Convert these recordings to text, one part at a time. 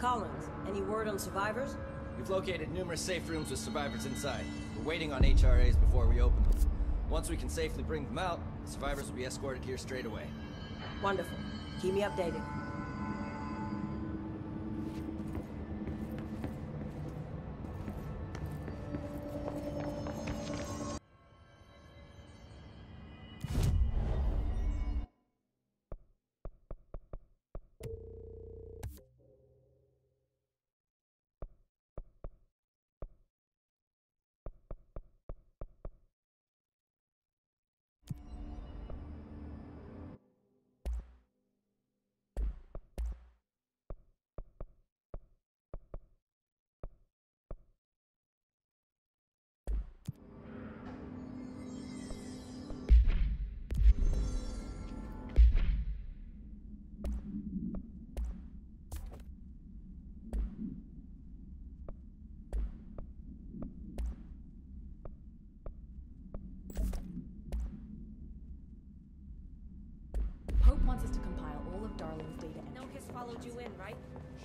Collins, any word on survivors? We've located numerous safe rooms with survivors inside. We're waiting on HRAs before we open them. Once we can safely bring them out, the survivors will be escorted here straight away. Wonderful. Keep me updated. Pope wants us to compile all of Darling's data and... No one has followed you in, right?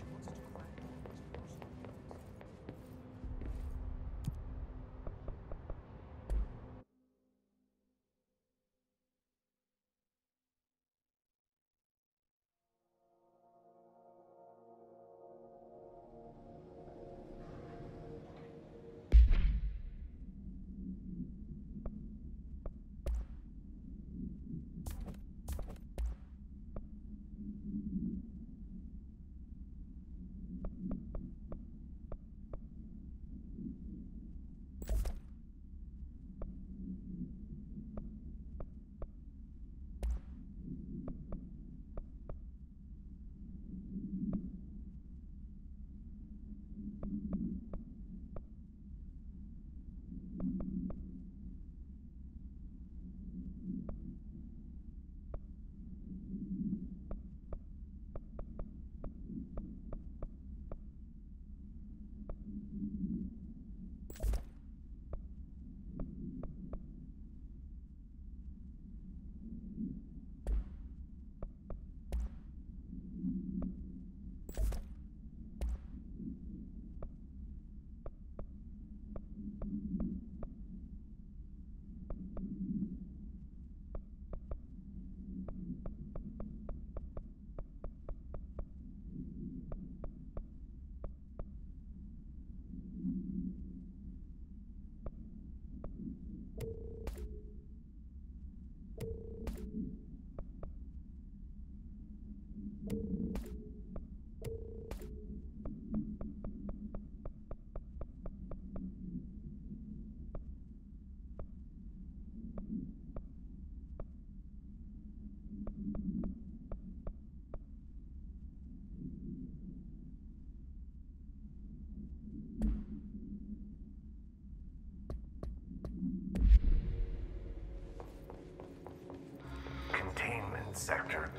Sector.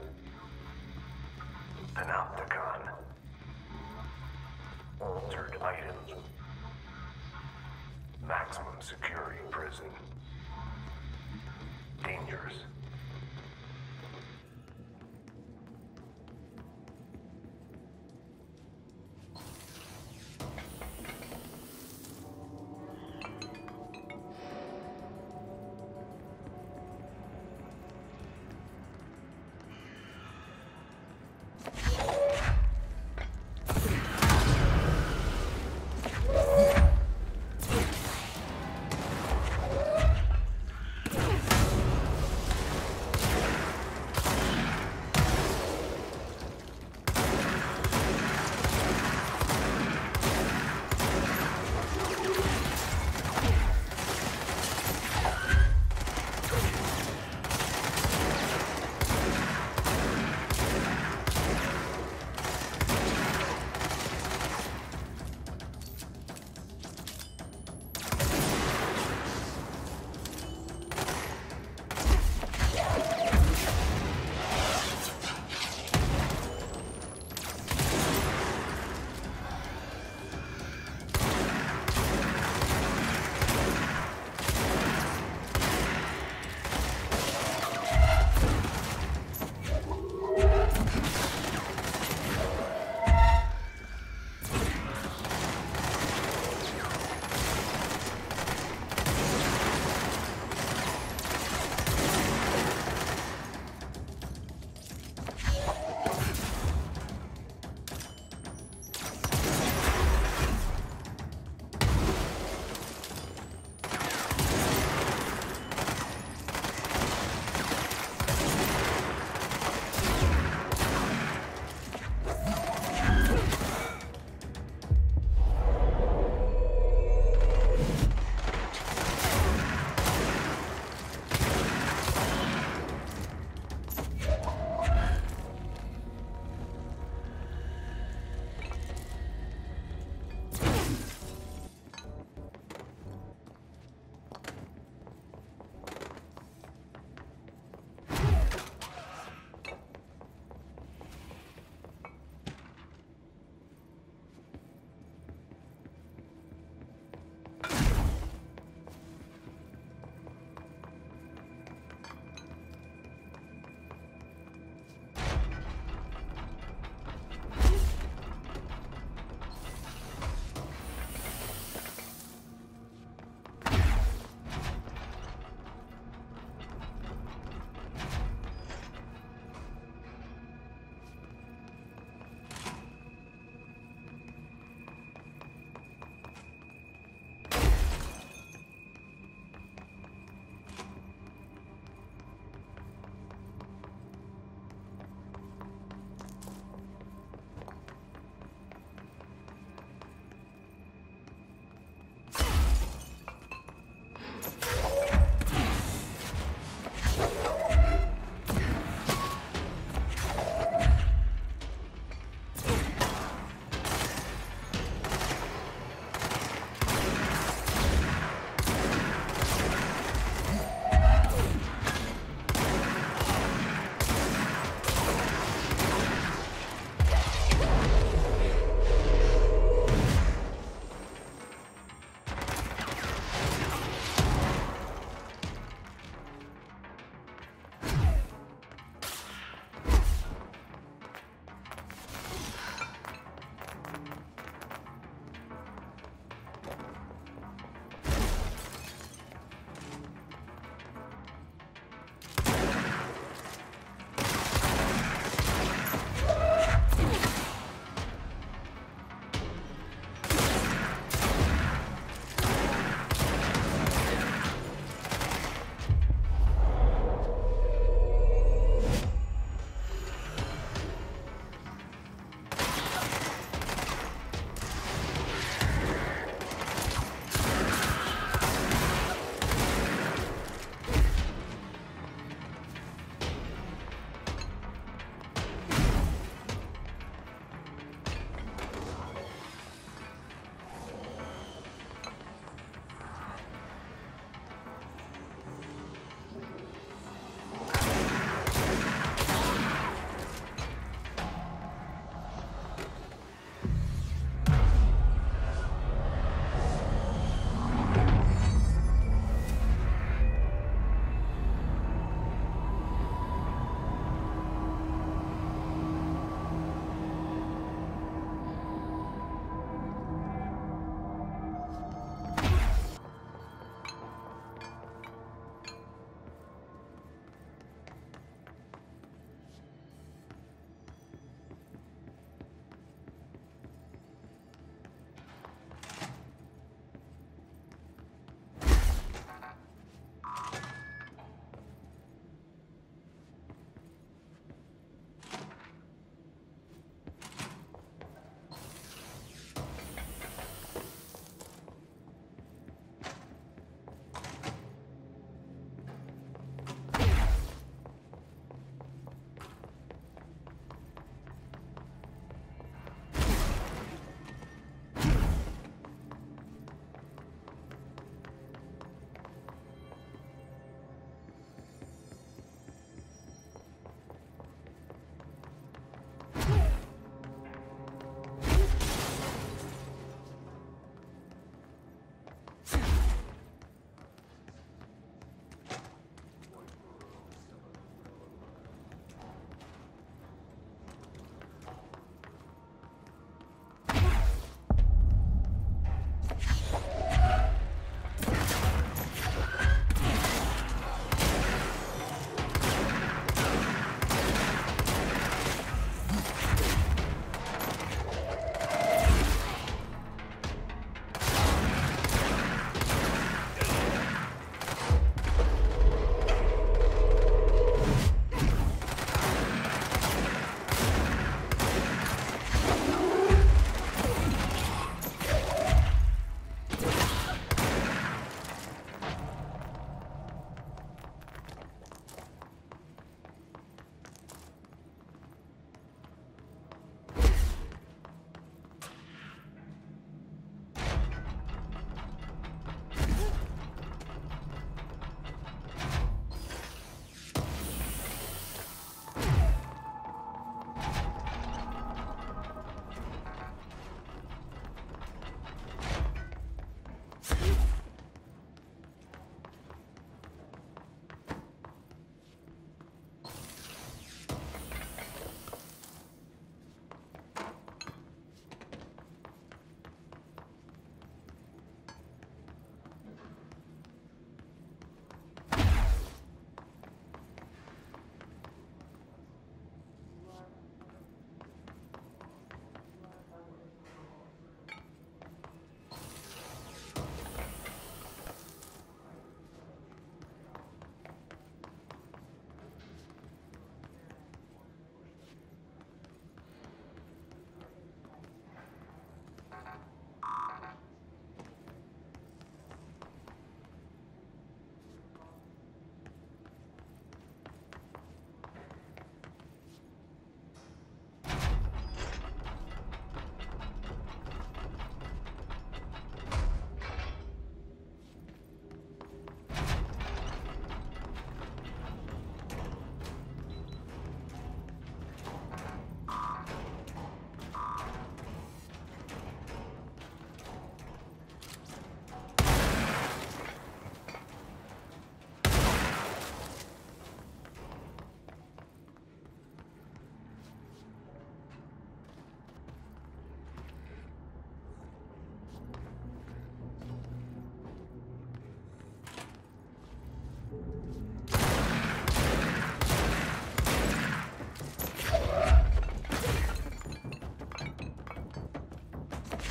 Panopticon. Altered items. Maximum security prison. Dangerous.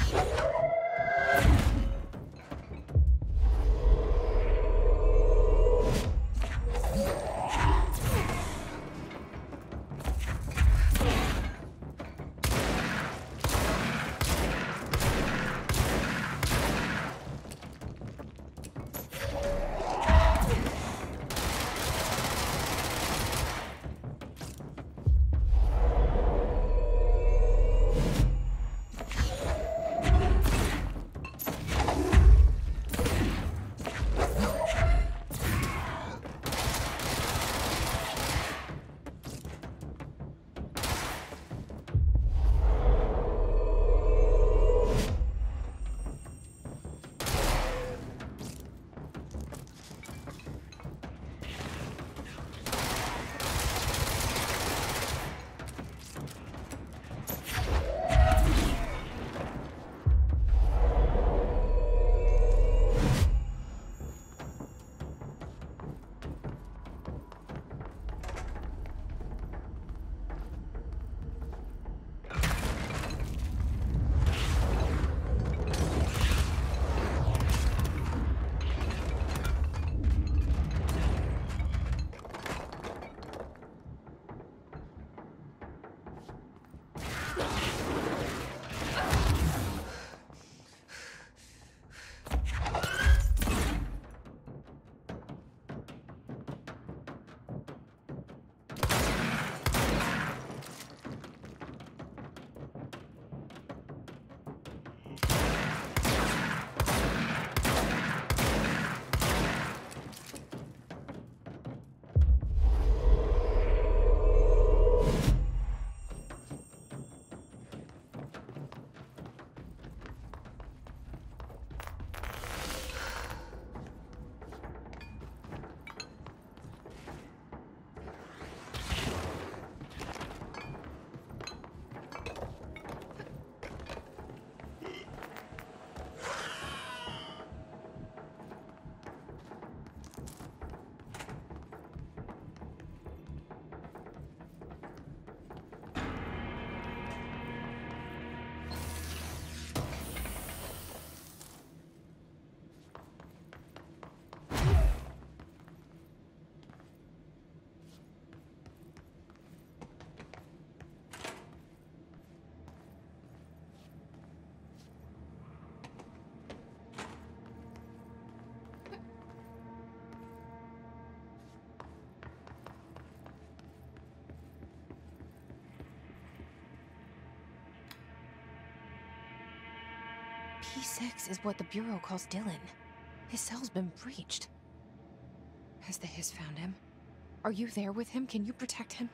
P6 is what the Bureau calls Dylan. His cell's been breached. Has the Hiss found him? Are you there with him? Can you protect him?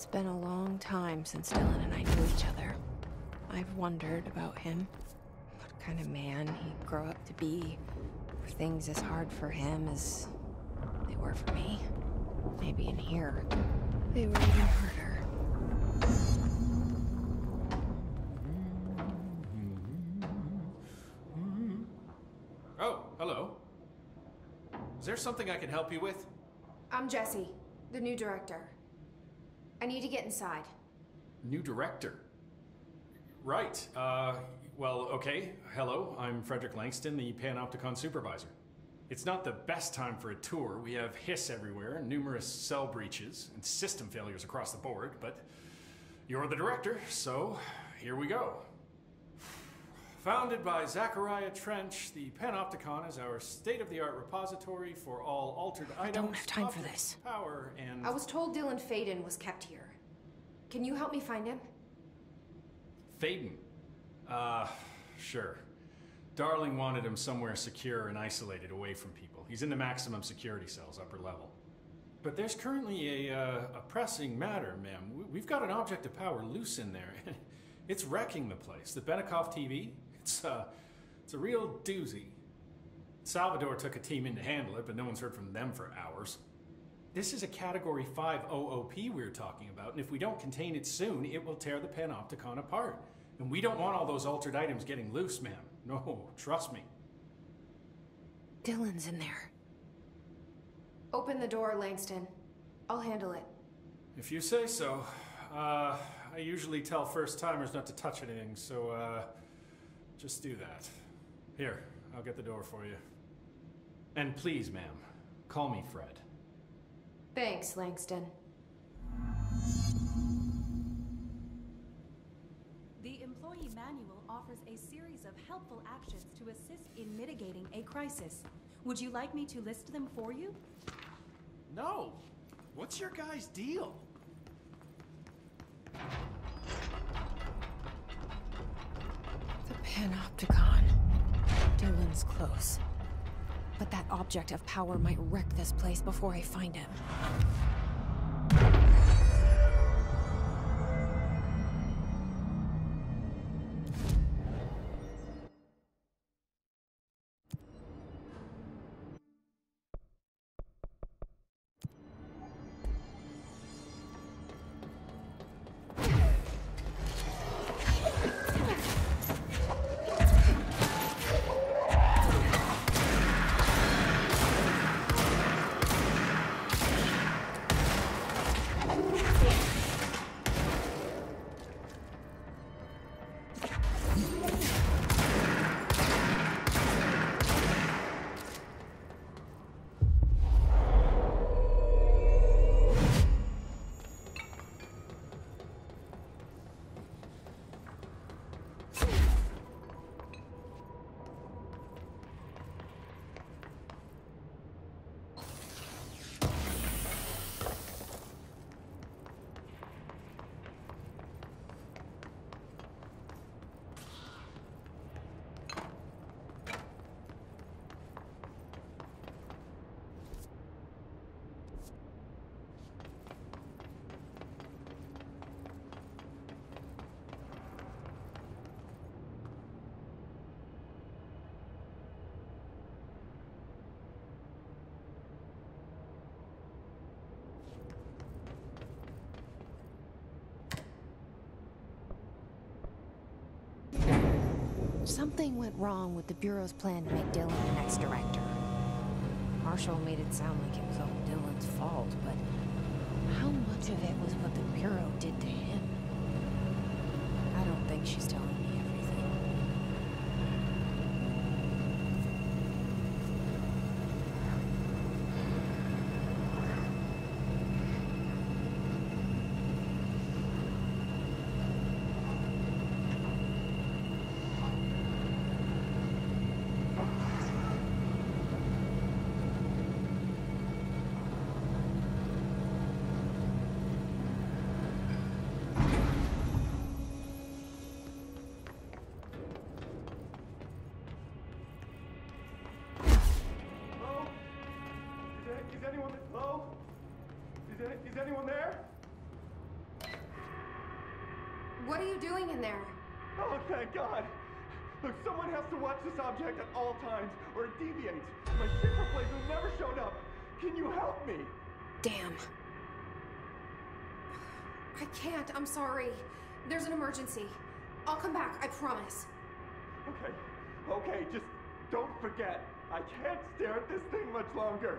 It's been a long time since Dylan and I knew each other. I've wondered about him. What kind of man he'd grow up to be. Were things as hard for him as they were for me? Maybe in here, they were even harder. Oh, hello. Is there something I can help you with? I'm Jesse, the new director. I need to get inside. New director? Right. Well, okay. Hello, I'm Frederick Langston, the Panopticon supervisor. It's not the best time for a tour. We have hiss everywhere, numerous cell breaches, and system failures across the board, but you're the director, so here we go. Founded by Zachariah Trench, the Panopticon is our state-of-the-art repository for all altered items. I don't have time for objects, this. Power and... I was told Dylan Faden was kept here. Can you help me find him? Faden? Sure. Darling wanted him somewhere secure and isolated away from people. He's in the maximum security cells, upper level. But there's currently a pressing matter, ma'am. We've got an object of power loose in there. It's wrecking the place. The Benikoff TV, it's a real doozy. Salvador took a team in to handle it, but no one's heard from them for hours. This is a Category 5 OOP we're talking about, and if we don't contain it soon, it will tear the Panopticon apart. And we don't want all those altered items getting loose, ma'am. No, trust me. Dylan's in there. Open the door, Langston. I'll handle it. If you say so. I usually tell first-timers not to touch anything, so, just do that. Here, I'll get the door for you. And please, ma'am, call me Fred. Thanks, Langston. The employee manual offers a series of helpful actions to assist in mitigating a crisis. Would you like me to list them for you? No! What's your guys' deal? The Panopticon. Dylan's close. But that object of power might wreck this place before I find him. Something went wrong with the Bureau's plan to make Dylan the next director. Marshall made it sound like it was all Dylan's fault, but how much of it was what the Bureau did to him? I don't think she's telling me everything. Is anyone there? What are you doing in there? Oh, thank God! Look, someone has to watch this object at all times, or it deviates. My shipper blades have never showed up. Can you help me? Damn. I can't, I'm sorry. There's an emergency. I'll come back, I promise. Okay, just don't forget. I can't stare at this thing much longer.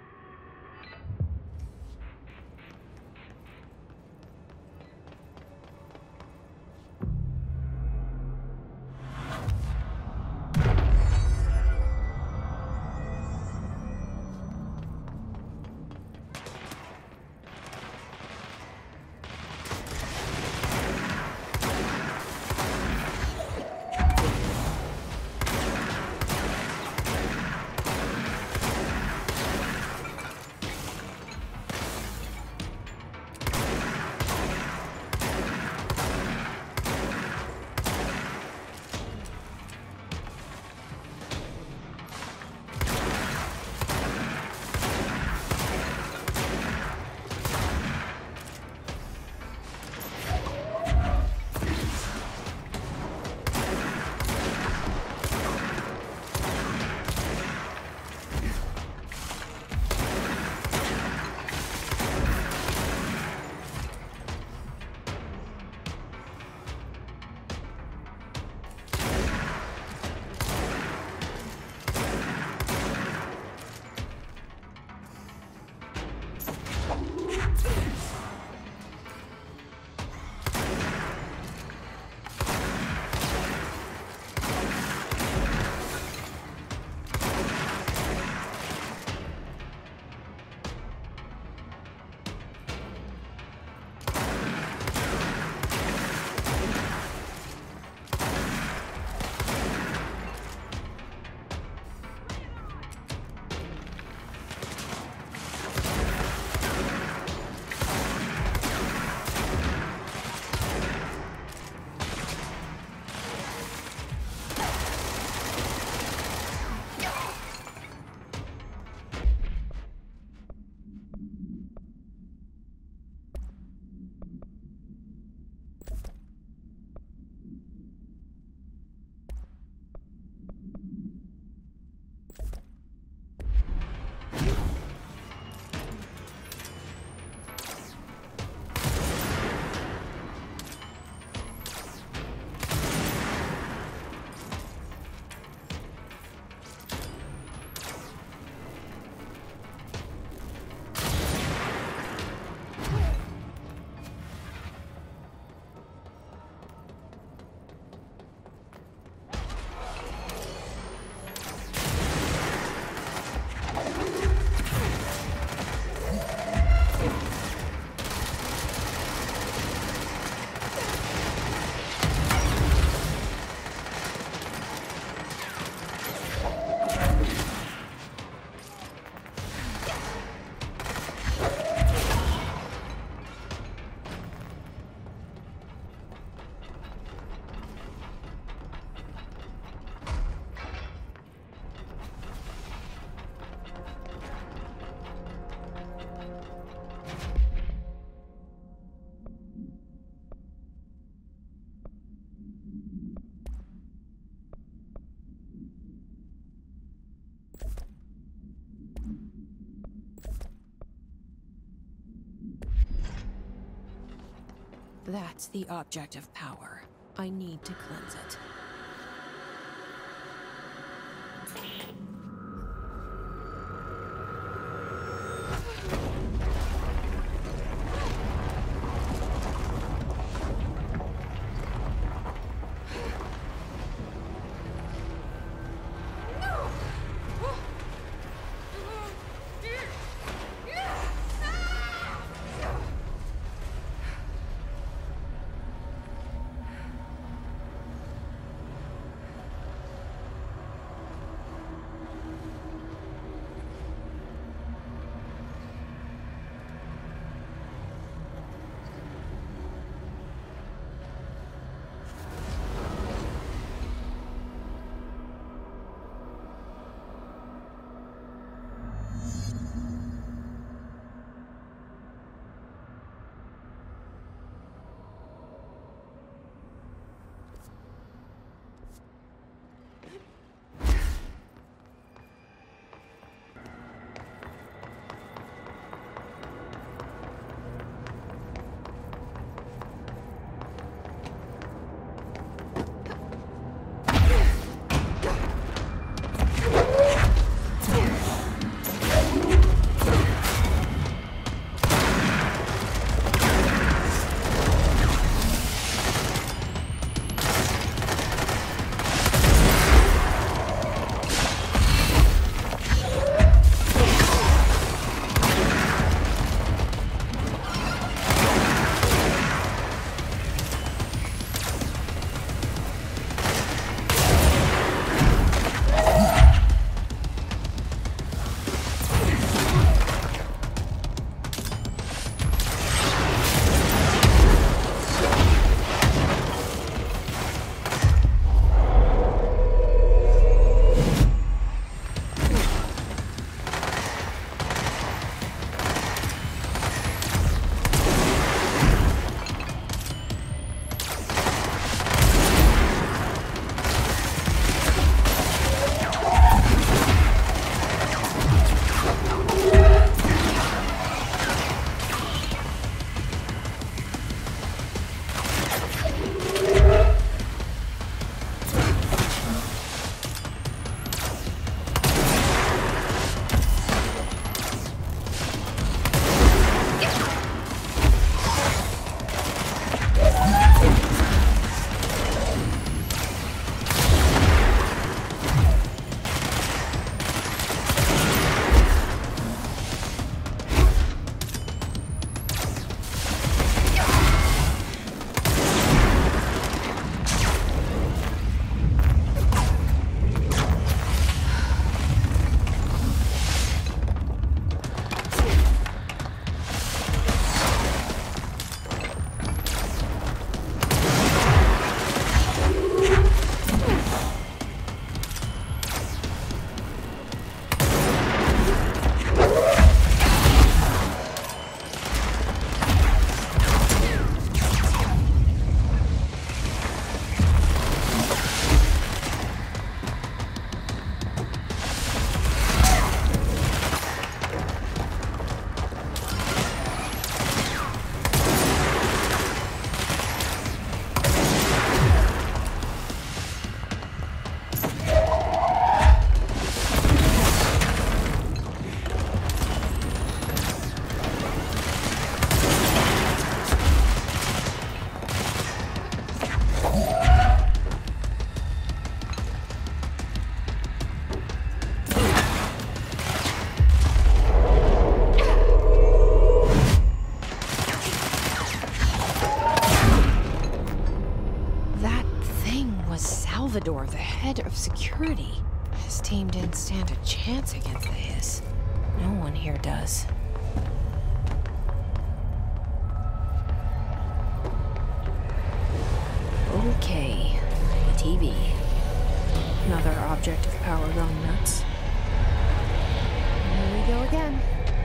That's the object of power. I need to cleanse it. Salvador, the head of security. His team didn't stand a chance against the Hiss. No one here does. Okay, the TV. Another object of power gone nuts. Here we go again.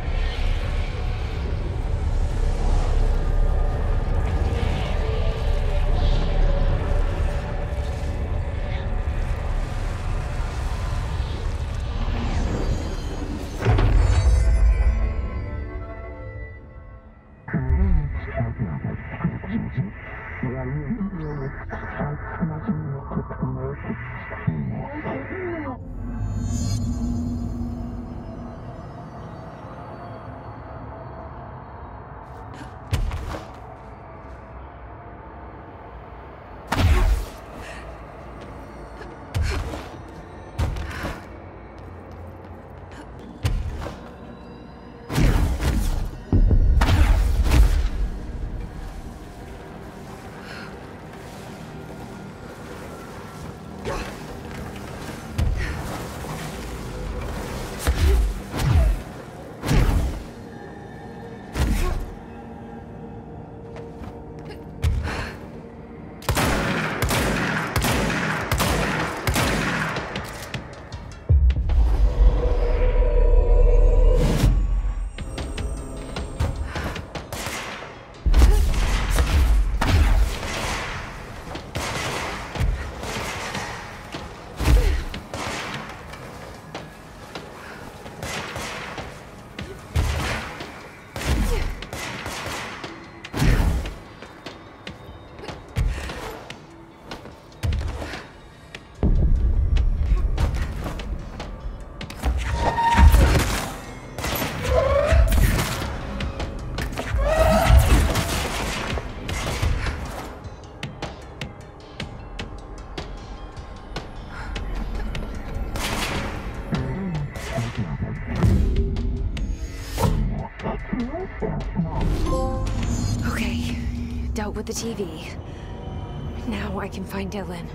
Okay, dealt with the TV. Now I can find Dylan.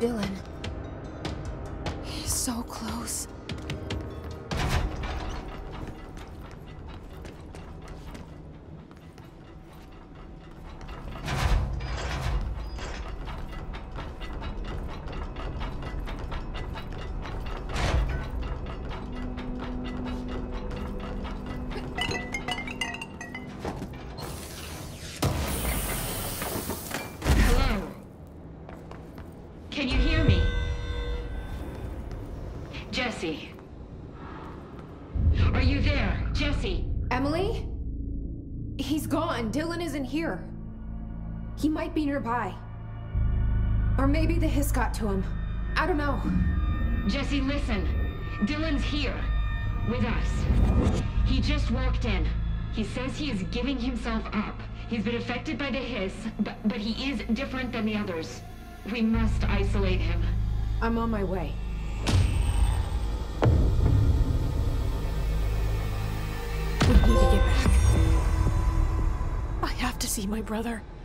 Dylan. He's so close. Can you hear me? Jesse. Are you there? Jesse? Emily? He's gone. Dylan isn't here. He might be nearby. Or maybe the hiss got to him. I don't know. Jesse, listen. Dylan's here. With us. He just walked in. He says he is giving himself up. He's been affected by the hiss, but he is different than the others. We must isolate him. I'm on my way. We need to get back. I have to see my brother.